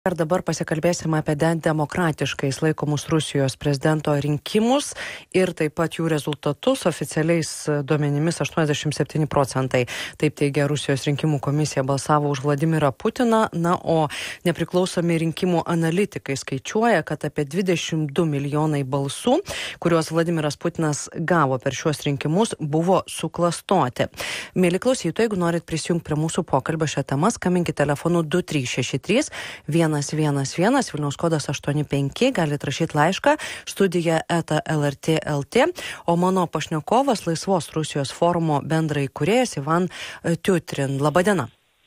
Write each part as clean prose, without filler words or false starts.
Ir dabar pasikalbėsime apie demokratiškais laikomus Rusijos prezidento rinkimus ir taip pat jų rezultatus. Oficialiais duomenimis 87%. Taip teigia Rusijos rinkimų komisija balsavo už Vladimirą Putiną. Na, o nepriklausomi rinkimų analitikai skaičiuoja, kad apie 22 milijonai balsų, kuriuos Vladimiras Putinas gavo per šiuos rinkimus, buvo suklastoti. Mėly klausytojai, jeigu norit prisijungti prie mūsų pokalbio šią temą, skambinkite telefonu 2363 111, Vilniaus kodas 85, galite rašyti laišką studija@lrt.lt, o mano pašnekovas Laisvos Rusijos forumo bendraįkūrėjas Ivan Tiutrin. Labadiena.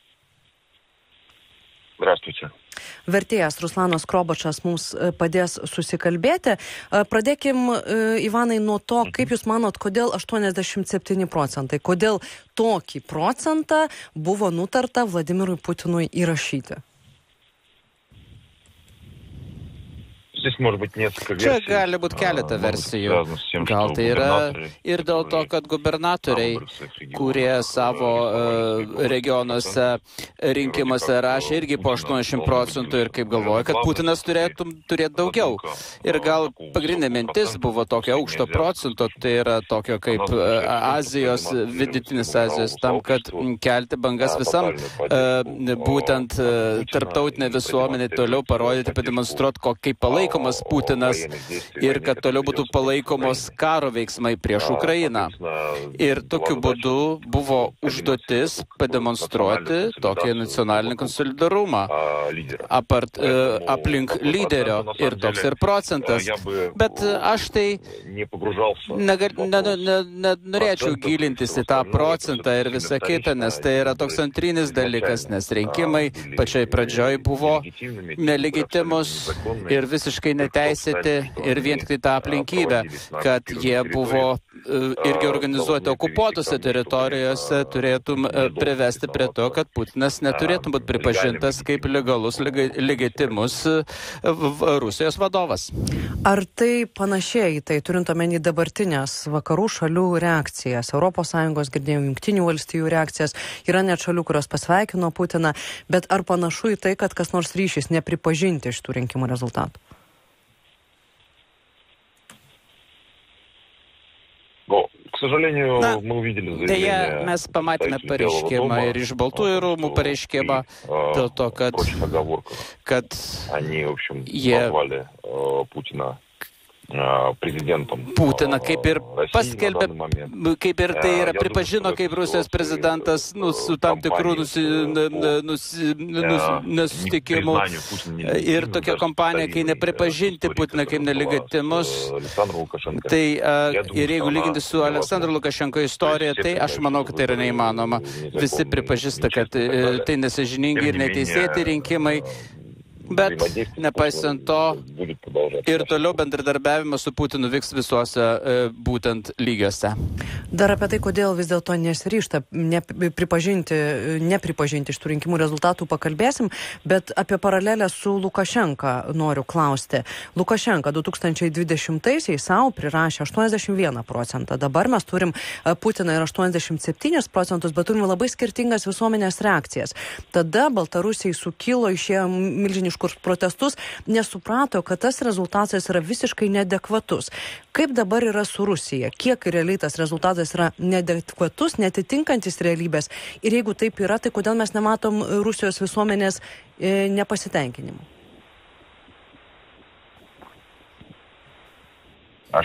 Здравствуйте. Vertėjas Ruslanas Krobačas mums padės susikalbėti. Pradėkim, Ivanai, nuo to, kaip Jūs manot, kodėl 87%, kodėl tokį procentą buvo nutarta Vladimirui Putinui įrašyti? Čia gali būti keletą versijų. Gal tai yra ir dėl to, kad gubernatoriai, kurie savo regionuose rinkimuose rašė irgi po 80% ir kaip galvoja, kad Putinas turėtų turėti daugiau. Ir gal pagrindinė mintis buvo tokio aukšto procento, tai yra tokio kaip Azijos, vidutinis Azijos, tam, kad kelti bangas visam, būtent tarptautinė visuomenė toliau parodyti, pademonstruoti, kaip palaikomas Putinas ir kad toliau būtų palaikomos karo veiksmai prieš Ukrainą. Ir tokiu būdu buvo užduotis pademonstruoti tokį nacionalinį konsolidarumą aplink lyderio ir toks ir procentas. Bet aš tai nenorėčiau gilintis į tą procentą ir visą kitą, nes tai yra toks antrinis dalykas, nes rinkimai pačioj pradžioj buvo nelegitimus ir visiškai neteisėti ir vien tik tą aplinkybę, kad jie buvo irgi organizuoti okupuotose teritorijose, turėtum privesti prie to, kad Putinas neturėtų būti pripažintas kaip legalus, legitimus Rusijos vadovas. Ar tai panašiai, tai turint omeny dabartinės vakarų šalių reakcijas, ES girdėjom Jungtinių valstijų reakcijas, yra net šalių, kurios pasveikino Putiną, bet ar panašu į tai, kad kas nors ryšys nepripažinti šitų rinkimų rezultatų? Deja, mes pamatėme pareiškimą ir iš Baltųjų rūmų pareiškimą dėl to, kad jie Putiną kaip ir paskelbė, kaip ir tai yra pripažino kaip Rusijos prezidentas su tam tikrų nesusitikimų ir tokia kompanija, kai nepripažinti Putiną kaip nelegitimus, tai ir jeigu lyginti su Aleksandru Lukašenko istorija, tai aš manau, kad tai yra neįmanoma. Visi pripažįsta, kad tai nesąžiningi ir neteisėti rinkimai. Bet, nepaisant to, ir toliau bendradarbiavimas su Putinu vyks visuose būtent lygiuose. Dar apie tai, kodėl vis dėlto nesiryžta nepripažinti šitų rinkimų rezultatų pakalbėsim, bet apie paralelę su Lukašenka noriu klausti. Lukašenka 2020-aisiais savo prirašė 81%. Dabar mes turim Putiną ir 87%, bet turim labai skirtingas visuomenės reakcijas. Tada Baltarusiai sukilo, išėjo milžiniškai protestus, nesuprato, kad tas rezultatas yra visiškai neadekvatus. Kaip dabar yra su Rusija? Kiek realiai tas rezultatas yra neadekvatus, netitinkantis realybės? Ir jeigu taip yra, tai kodėl mes nematom Rusijos visuomenės nepasitenkinimo? O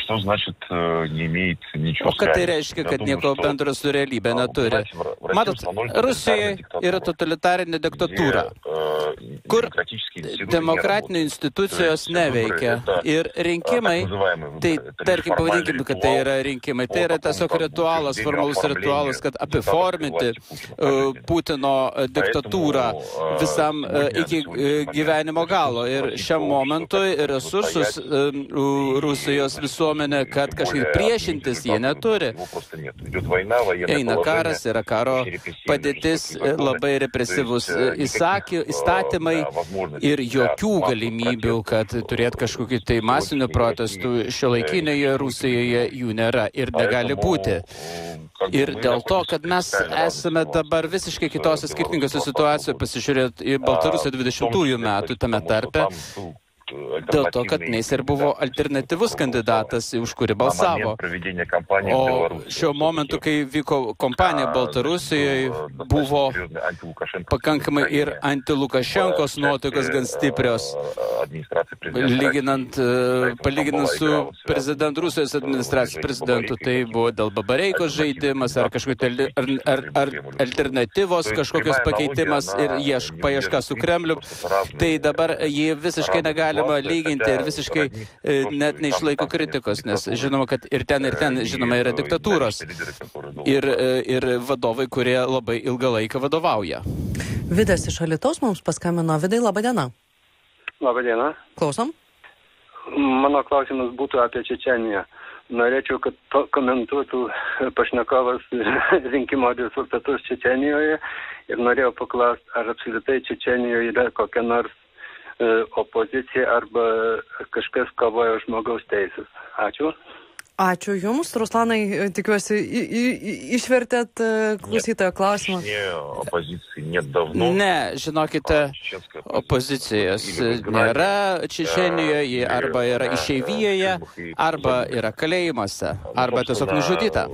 kad tai reiškia, kad nieko bendro su realybė neturi? Matot, Rusija yra totalitarinė diktatūra, kur demokratinių institucijos neveikia. Ir rinkimai, tai tarkim pavadinkime, kad tai yra rinkimai, tai yra tiesiog ritualas, formalus ritualas, kad apiforminti Putino diktatūrą visam iki gyvenimo galo. Ir šiam momentui resursus Rusijos visuomenės visuomenę, kad kažkaip priešintis jie neturi. Eina karas, yra karo padėtis, labai represyvus įstatymai ir jokių galimybių, kad turėt kažkokių tai masinių protestų šiuolaikinėje Rusijoje jų nėra ir negali būti. Ir dėl to, kad mes esame dabar visiškai kitose skirtingose situacijoje, pasižiūrėt į Baltarusiją 20-ųjų metų tame tarpe, dėl to, kad jis ir buvo alternatyvus kandidatas, už kurį balsavo. O šiuo momentu, kai vyko kompanija Baltarusijoje, buvo pakankamai ir anti-Lukašenkos nuotaikos gan stiprios. Palyginant su Rusijos administracijos prezidentu, tai buvo dėl Babareikos žaidimas, ar kažkokia alternatyvos, kažkokios pakeitimas ir paieška su Kremliu. Tai dabar jį visiškai negalima lyginti ir visiškai net neišlaiko kritikos, nes žinoma, kad ir ten, žinoma, yra diktatūros. Ir vadovai, kurie labai ilgą laiką vadovauja. Vidas iš Alytaus mums paskambino. Vidai, laba diena. Labą dieną. Klausom. Mano klausimas būtų apie Čečeniją. Norėčiau, kad komentuotų pašnekovas rinkimo rezultatus Čečenijoje ir norėjau paklausti, ar apskritai Čečenijoje yra kokia nors opozicija arba kažkas kovoja už žmogaus teisės. Ačiū. Ačiū Jums, Ruslanai, tikiuosi, išvertėt klausytojo klausimą. Ne, žinokite, opozicijos nėra Čečenijoje, arba yra išeivijoje, arba yra kalėjimuose, arba tiesiog nužudyta.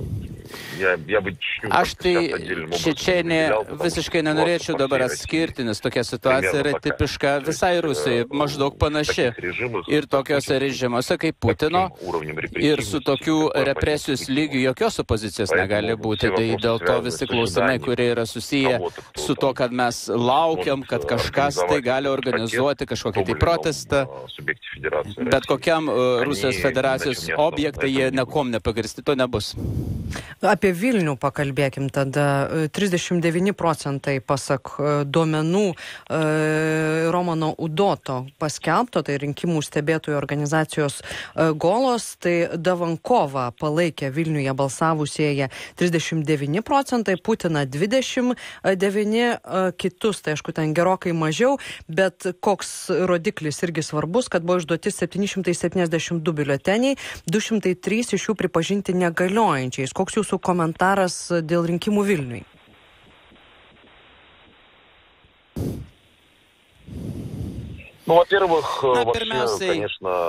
Aš tai Čečeniją visiškai nenorėčiau dabar atskirti, nes tokia situacija yra tipiška visai Rusijai, maždaug panaši. Ir tokiuose režimuose kaip Putino ir su tokiu represijos lygiu jokios opozicijos negali būti. Tai dėl to visi klausimai, kurie yra susiję su to, kad mes laukiam, kad kažkas tai gali organizuoti kažkokį tai protestą, bet kokiam Rusijos federacijos objektai jie nekom nepagristi, to nebus. Apie Vilnių pakalbėkim tada. 39% pasak duomenų Romano Udoto paskelbto, tai rinkimų stebėtojų organizacijos Golos, tai Davankova palaikė Vilniuje balsavusieji 39%, Putiną 29%, kitus, tai aišku, ten gerokai mažiau, bet koks rodiklis irgi svarbus, kad buvo išduoti 772 biuleteniai, 203 iš jų pripažinti negaliojančiais. Koks jūsų komentaras dėl rinkimų Vilniui? Pirmiausiai,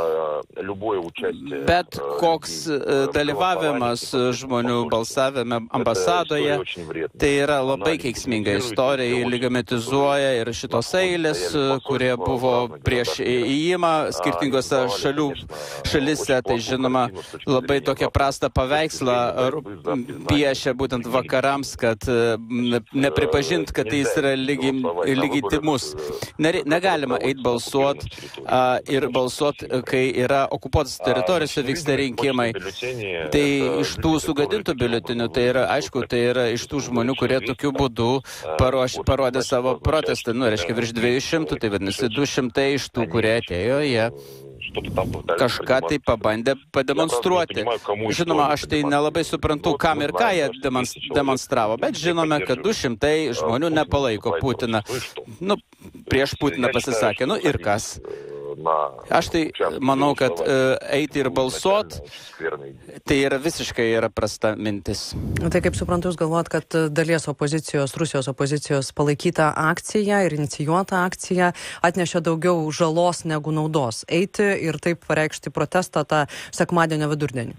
bet koks dalyvavimas žmonių balsavime ambasadoje, tai yra labai keiksminga istorija, ligamentizuoja ir šitos eilės, kurie buvo prieš įėjimą skirtingose šalise, tai žinoma labai tokia prastą paveikslą piešia būtent vakarams, kad nepripažint, kad jis yra legitimus. Negalima eiti balsuoti ir balsuoti, kai yra okupuotas teritorijose vyksta rinkimai. Tai iš tų sugadintų biuletinių, tai yra, aišku, tai yra iš tų žmonių, kurie tokiu būdu parodė savo protestą. Reiškia, virš 200, tai vadinasi 200 iš tų, kurie atėjo, jie kažką tai pabandė pademonstruoti. Žinoma, aš tai nelabai suprantu, kam ir ką jie demonstravo, bet žinome, kad 200 žmonių nepalaiko Putiną. Prieš Putiną pasisakė. Ir kas? Aš tai manau, kad eiti ir balsuot, tai yra visiškai prasta mintis. Tai kaip suprantu, jūs galvojat, kad dalies opozicijos, Rusijos opozicijos palaikyta akcija ir inicijuota akcija atnešė daugiau žalos negu naudos. Eiti ir taip pareikšti protestą tą sekmadienio vidurdienį.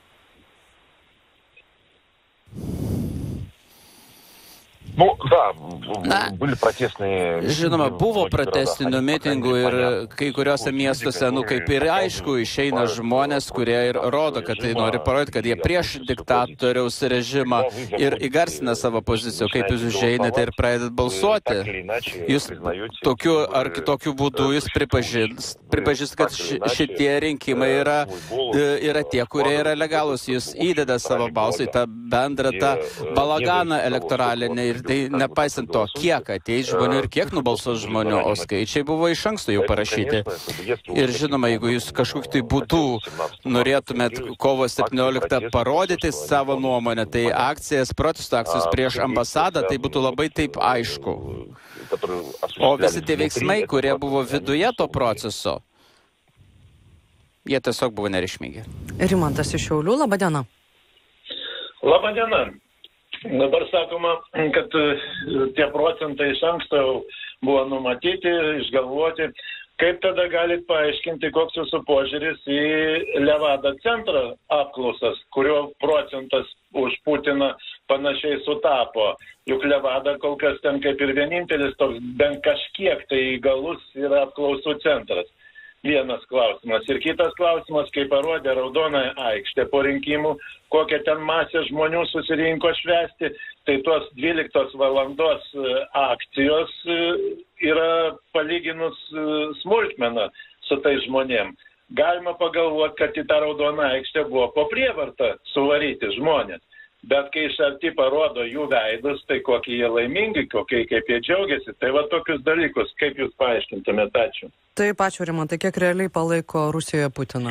Žinoma, buvo protestinių mitingų ir kai kuriuose miestuose, kaip ir aišku, išeina žmonės, kurie ir rodo, kad tai nori parodyti, kad jie prieš diktatoriaus režimą ir įgarsina savo poziciją. Kaip jūs užeinate ir pradedat balsuoti, jūs tokiu ar kitokiu būdu jūs pripažįstate, kad šitie rinkimai yra tie, kurie yra legalūs. Jūs įdeda savo balsą į tą bendrą balaganą elektoralinį ir tai nepaisant to, kiek ateis žmonių ir kiek nubalsuos žmonių, o skaičiai buvo iš anksto jau parašyti. Ir žinoma, jeigu jūs kažkokiu tai būdu norėtumėt kovo 17 parodyti savo nuomonę, tai protesto akcijos prieš ambasadą, tai būtų labai taip aišku. O visi tie veiksmai, kurie buvo viduje to proceso, jie tiesiog buvo nereikšmingi. Rimantas iš Šiaulių, laba diena. Labą dieną. Dabar sakoma, kad tie procentai iš anksto buvo numatyti, išgalvoti. Kaip tada galit paaiškinti, koks jūsų požiūris į Levada centro apklausas, kurio procentas už Putiną panašiai sutapo? Juk Levada kol kas ten kaip ir vienintelis toks bent kažkiek tai įgalus yra apklausų centras. Vienas klausimas. Ir kitas klausimas, kai parodė Raudonąją aikštę po rinkimų, kokią ten masę žmonių susirinko švęsti, tai tos 12 valandos akcijos yra palyginus smulkmena su tai žmonėm. Galima pagalvoti, kad į tą Raudoną aikštę buvo po prievartą suvaryti žmonės. Bet kai iš arti parodo jų veidus, tai kokie jie laimingi, kaip jie džiaugiasi. Tai va tokius dalykus, kaip jūs paaiškintumėte? Ačiū. Taip, ačiū, Rimantai. Kiek realiai palaiko Rusijoje Putiną?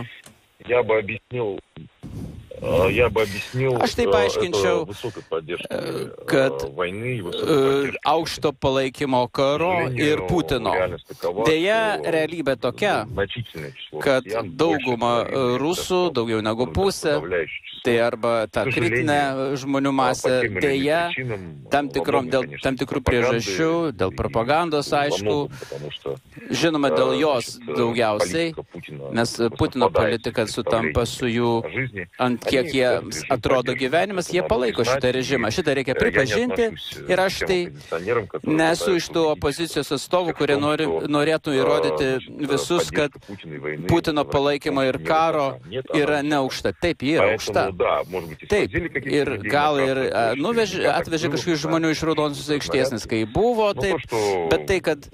Aš taip paaiškinčiau, kad aukšto palaikymo karo ir Putino. Deja, realybė tokia, kad dauguma rusų, daugiau negu pusė, tai arba ta kritinė žmonių masė, deja, dėl tam tikrų priežasčių, dėl propagandos, aišku, žinoma, dėl jos daugiausiai, nes Putino politika sutampa su jų ant kiek jie atrodo gyvenimas, jie palaiko šitą režimą. Šitą reikia pripažinti ir aš tai nesu iš tų opozicijos atstovų, kurie norėtų įrodyti visus, kad Putino palaikymo ir karo yra neaukšta. Taip, jie yra aukšta. Taip, ir gal ir atvežė kažkokių žmonių iš Raudonosios aikštės, nes kai buvo, taip, bet tai, kad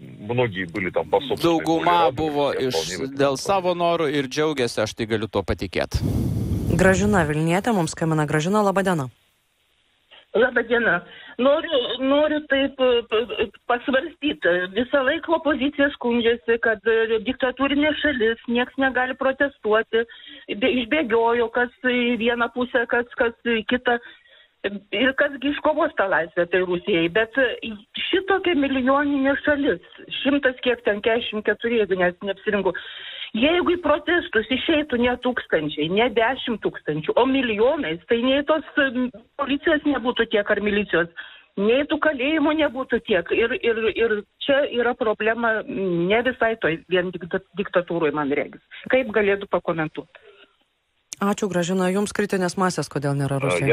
dauguma buvo dėl savo norų ir džiaugiasi, aš tai galiu tuo patikėti. Gražina Vilnietė mums skambina. Gražina, laba diena. Labą dieną. Noriu taip pasvarstyti. Visą laiką opozicija skundžiasi, kad diktatūrinė šalis, nieks negali protestuoti, išbėgiojo, kas į vieną pusę, kas į kitą. Ir kasgi iškovos tą laisvę, tai Rusijai. Bet šitokia milijoninė šalis, 144, jeigu neapsirinku, jeigu į protestus išeitų ne tūkstančiai, ne 10 000, o milijonais, tai nei tos policijos nebūtų tiek ar milicijos, nei tų kalėjimų nebūtų tiek. Ir čia yra problema ne visai toj vien diktatūroj, man regis. Kaip galėtų pakomentuoti? Ačiū, Gražina. Jums kritinės masės, kodėl nėra Rusijoje?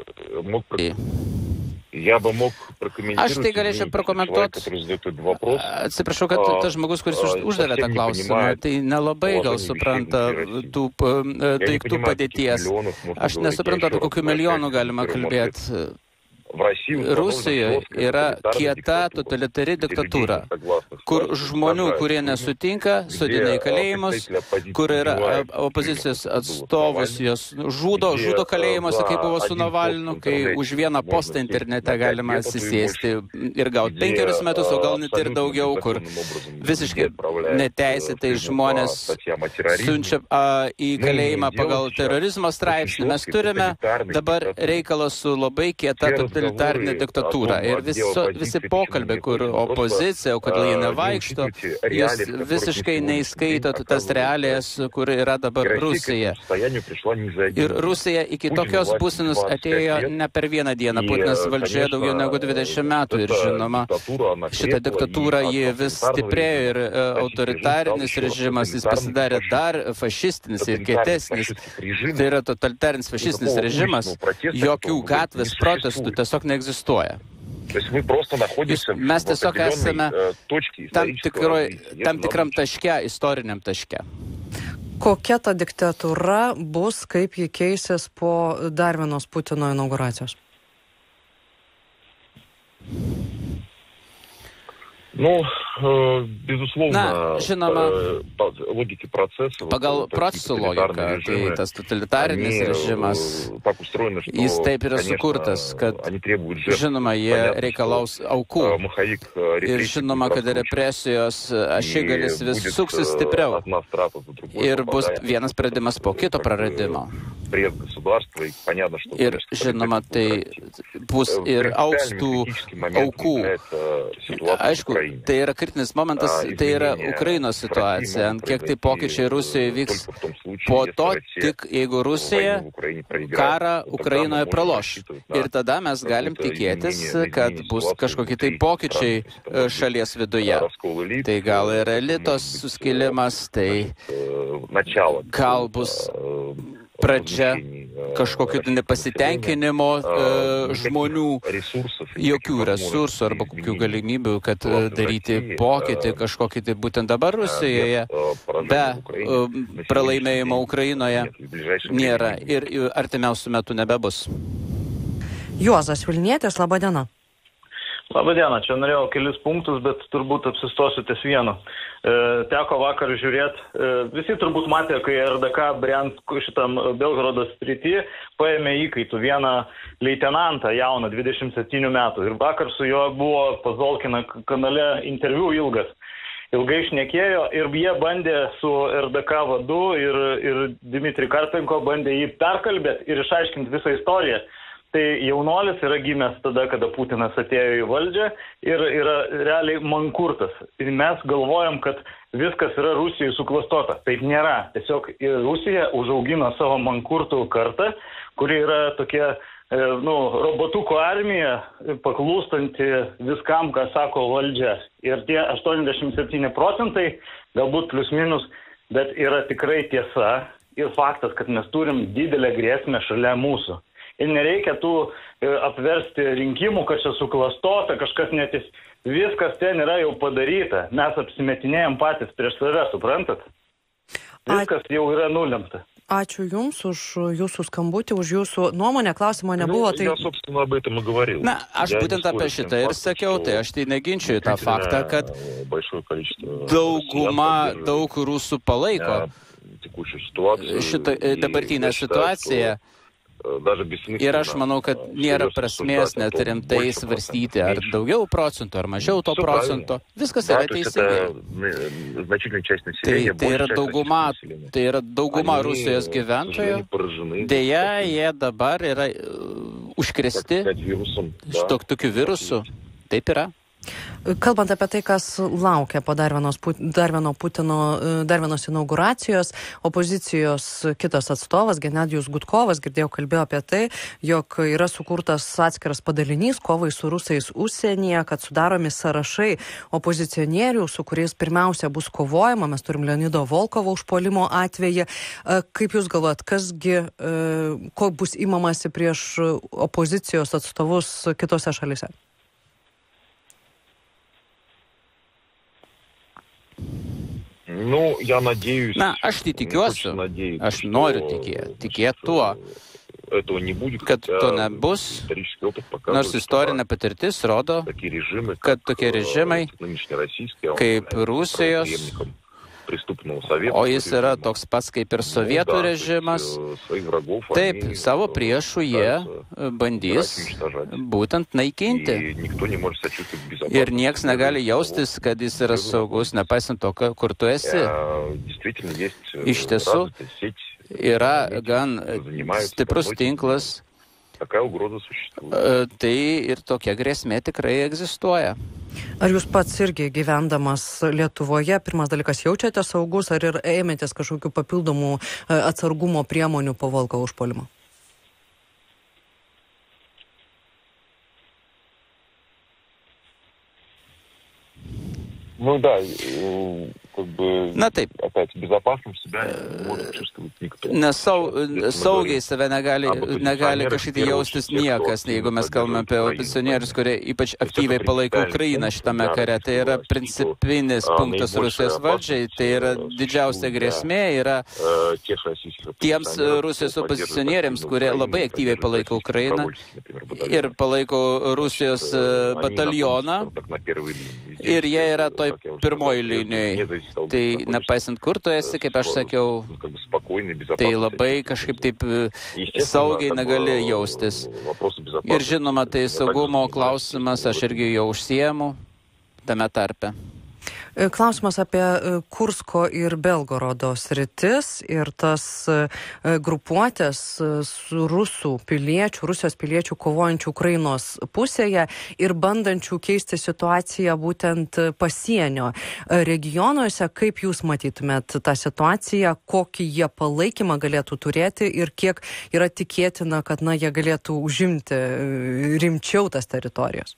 Aš tai galėčiau pakomentuoti. Atsiprašau, kad tas žmogus, kuris uždavė tą klausimą, tai nelabai gal supranta tų daiktų padėties. Aš nesuprantu, apie kokių milijonų galima kalbėti. Rusijoje yra kieta totalitari diktatūra, kur žmonių, kurie nesutinka, sudina į kalėjimus, kur yra opozicijos atstovus, jos žudo kalėjimuose, kaip buvo su Navalnu, kai už vieną postą internete galima atsisėsti ir gauti 5 metus, o gal net ir daugiau, kur visiškai neteisėtai žmonės siunčia į kalėjimą pagal terorizmo straipsnį. Mes turime dabar reikalą su labai kieta totalitarinė diktatūra. Ir visi pokalbiai, kur opozicija, o kodėl jie nevaikšto, jūs visiškai neįskaito tas realijas, kur yra dabar Rusija. Ir Rusija iki tokios būsenos atėjo ne per vieną dieną. Putinas valdžioje daugiau negu 20 metų ir žinoma, šitą diktatūrą jį vis stiprėjo ir autoritarinis režimas, jis pasidarė dar fašistinis ir kietesnis. Tai yra totalitarinis fašistinis režimas, jokių gatvės protestų tiesiog neegzistuoja. Mes tiesiog esame tam tikram taške, istoriniam taške. Kokia ta diktatūra bus, kaip ji keisis po dar vienos Putino inauguracijos? Безусловно, логики процесса. Pagal procesų logiką, tai tas totalitarinis režimas, jis taip yra sukurtas, kad, žinoma, jie reikalaus aukų. Ir žinoma, kad represijos ašigalis vis suksis stipriau. Ir bus vienas praradimas po kito praradimo. Ir žinoma, tai bus ir auks tų aukų. Aišku, tai yra kritinis momentas, tai yra Ukrainos situacija. Kiek tai pokyčiai Rusijoje vyks po to, tik jeigu Rusija karą Ukrainoje praloš. Ir tada mes galim tikėtis, kad bus kažkokie tai pokyčiai šalies viduje. Tai gal ir elitos suskilimas, tai gal bus pradžia kažkokio nepasitenkinimo žmonių, jokių resursų arba kokių galimybių, kad daryti pokytį kažkokį tai būtent dabar Rusijoje, be pralaimėjimo Ukrainoje nėra ir artimiausių metų nebebus. Juozas Vilnietis, laba diena. Labadiena, čia norėjau kelis punktus, bet turbūt apsistosiu ties vienu. Teko vakar žiūrėti, visi turbūt matė, kai RDK Briansko šitam Belgorodo srity paėmė įkaitų vieną leitenantą jauną, 27 metų. Ir vakar su juo buvo Pazolkino kanale interviu ilgas. Ilgai šnekėjo ir jie bandė su RDK vadu ir Dmitrij Karpenko bandė jį perkalbėti ir išaiškinti visą istoriją. Tai jaunuolis yra gimęs tada, kada Putinas atėjo į valdžią ir yra realiai mankurtas. Ir mes galvojam, kad viskas yra Rusijai suklastota. Taip nėra. Tiesiog Rusija užaugino savo mankurtų kartą, kuri yra tokia, robotukų armija, paklūstanti viskam, ką sako valdžia. Ir tie 87%, galbūt plius minus, bet yra tikrai tiesa ir faktas, kad mes turim didelę grėsmę šalia mūsų. Ir nereikia tų apversti rinkimų, kad čia suklastota, kažkas netis. Viskas ten yra jau padaryta. Mes apsimetinėjom patys prieš save, suprantat? Viskas jau yra nulemta. Ačiū Jums už Jūsų skambutį, už Jūsų nuomonę. Klausimo nebuvo. Tai... Na, aš būtent apie šitą ir sakiau, tai aš tai neginčiu tą faktą, kad daug rusų palaiko šitą dabartinę situaciją. Ir aš manau, kad nėra prasmės net rimtai svarstyti, ar daugiau procentų, ar mažiau to procento. Viskas yra teisingai. Tai yra dauguma Rusijos gyventojų. Deja, jie dabar yra užkrėsti tokiu virusu. Taip yra. Kalbant apie tai, kas laukia po dar vienos inauguracijos, opozicijos kitas atstovas, Genadijus Gudkovas, girdėjau, kalbėjo apie tai, jog yra sukurtas atskiras padalinys kovai su rusais užsienyje, kad sudaromi sąrašai opozicionierių, su kuriais pirmiausia bus kovojama. Mes turim Leonido Volkovo užpuolimo atvejį. Kaip Jūs galvojat, ko bus imamasi prieš opozicijos atstovus kitose šalyse? Na, aš tai tikiuosi, aš noriu tikėti tuo, kad to nebus, nors istorinė patirtis rodo, kad tokie režimai kaip Rusijos, o jis yra toks pats kaip ir sovietų režimas, taip, savo priešų jie bandys būtent naikinti. Ir nieks negali jaustis, kad jis yra saugus, nepaisant to, kur tu esi. Iš tiesų, yra gan stiprus tinklas, tai ir tokia grėsmė tikrai egzistuoja. Ar Jūs pats irgi gyvendamas Lietuvoje, pirmas dalykas, jaučiate saugus, ar ir ėmėtės kažkokių papildomų atsargumo priemonių po Volkovo užpuolimo? Na taip. Nes saugiai save negali kažkaip jaustis niekas, jeigu mes kalbame apie opozicionierius, kurie ypač aktyviai palaiko Ukrainą šitame kare. Tai yra principinis punktas Rusijos valdžiai, tai yra didžiausia grėsmė, yra tiems Rusijos opozicionieriams, kurie labai aktyviai palaiko Ukrainą ir palaiko Rusijos batalioną, ir jie yra toj pirmoji linijai. Tai nepaisant kur tu esi, kaip aš sakiau, tai labai kažkaip taip saugiai negali jaustis. Ir žinoma, tai saugumo klausimas, aš irgi jau užsiemu tame tarpe. Klausimas apie Kursko ir Belgorodo sritis ir tas grupuotės Rusijos piliečių kovojančių Ukrainos pusėje ir bandančių keisti situaciją būtent pasienio regionuose. Kaip jūs matytumėt tą situaciją, kokį jie palaikymą galėtų turėti ir kiek yra tikėtina, kad jie galėtų užimti rimčiau tas teritorijas?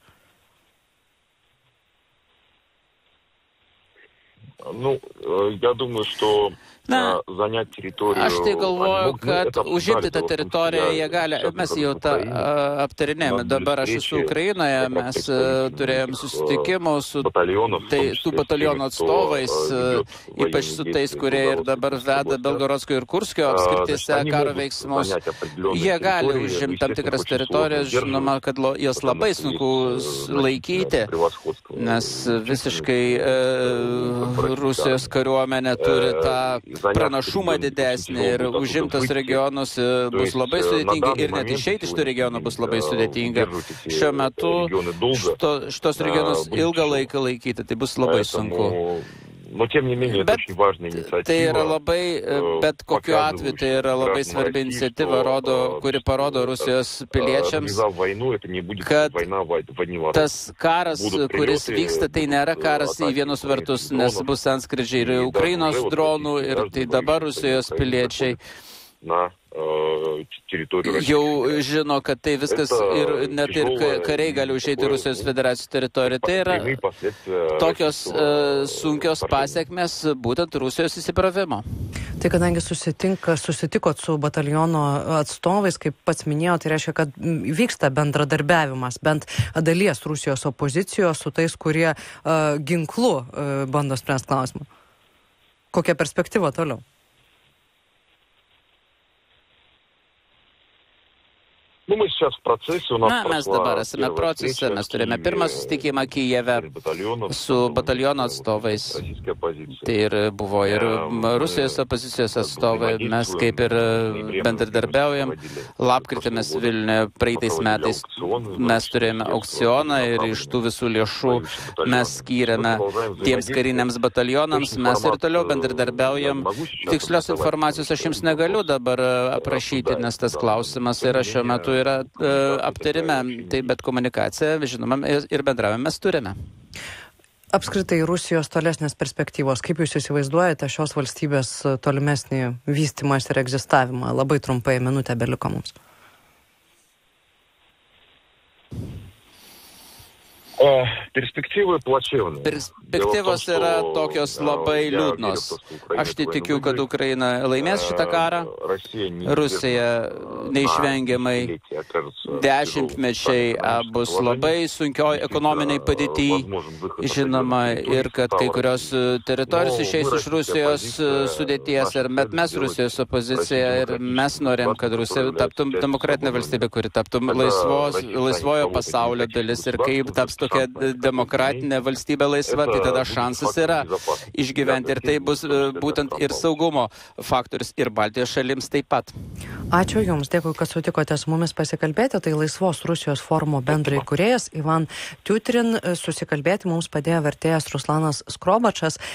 Я думаю, что занять территорию... Aš tai galvoju, kad užimti tą teritoriją jie gali, mes jau tą aptarinėjame. Dabar aš esu Ukrainoje, mes turėjom susitikimų su tų batalionų atstovais, ypač su tais, kurie ir dabar veda Belgorodsko ir Kurskio apskrityse karo veiksmus. Jie gali užimti tam tikras teritorijas, žinoma, kad jas labai sunku laikyti, nes visiškai Rusijos kariuomenė turi tą pranašumą didesnį ir užimtas regionus bus labai sudėtinga ir net išeiti iš tų regionų bus labai sudėtinga. Šiuo metu šitos regionus ilgą laiką laikyti, tai bus labai sunku. Bet tai yra bet kokiu atveju tai yra labai svarbi iniciatyva, kuri parodo Rusijos piliečiams, kad tas karas, kuris vyksta, tai nėra karas į vienus vartus, nes bus antskridžiai ir Ukrainos dronų, ir tai dabar Rusijos piliečiai jau žino, kad tai viskas ir net ir kariai gali užeiti Rusijos federacijos teritoriją. Tai yra tokios sunkios pasiekmes būtent Rusijos įsibravimo. Tai kadangi susitikot su bataliono atstovais, kaip pats minėjo, tai reiškia, kad vyksta bendradarbiavimas bent dalies Rusijos opozicijos su tais, kurie ginklu bando spręsti klausimą. Kokia perspektyva toliau? Mes dabar esame procese, mes turime pirmą susitikimą Kijeve su bataliono atstovais. Tai ir buvo ir Rusijos opozicijos atstovai. Mes kaip ir bendradarbiaujam. Lapkritį mes Vilniuje praeitais metais mes turėjome aukcioną ir iš tų visų lėšų mes skyrėme tiems kariniams batalionams. Mes ir toliau bendradarbiaujam. Tikslios informacijos aš jums negaliu dabar aprašyti, nes tas klausimas yra šiuo metu yra aptarime, tai bet komunikaciją, žinoma, ir bendravimą mes turime. Apskritai Rusijos tolesnės perspektyvos, kaip jūs įsivaizduojate šios valstybės tolimesnį vystymąsi ir egzistavimą? Labai trumpai, minutę beliko mums. Perspektyvos yra tokios labai liūdnos. Aš tai tikiu, kad Ukraina laimės šitą karą. Rusija neišvengiamai dešimtmečiai bus labai sunkioj ekonominiai padėtyj. Žinoma, ir kad kai kurios teritorijos išeis iš Rusijos sudėties. Bet mes Rusijos opozicija ir mes norim, kad Rusija taptų demokratinė valstybė, kuri taptų laisvojo pasaulio dalis. Ir kaip taps tokia demokratinė valstybė laisva, tai tada šansas yra išgyventi ir tai bus būtent ir saugumo faktorius ir Baltijos šalims taip pat. Ačiū Jums, dėkui, kad sutikote su mumis pasikalbėti. Tai Laisvos Rusijos forumo bendraįkūrėjas Ivan Tiutrin. Susikalbėti mums padėjo vertėjas Ruslanas Skrobačas.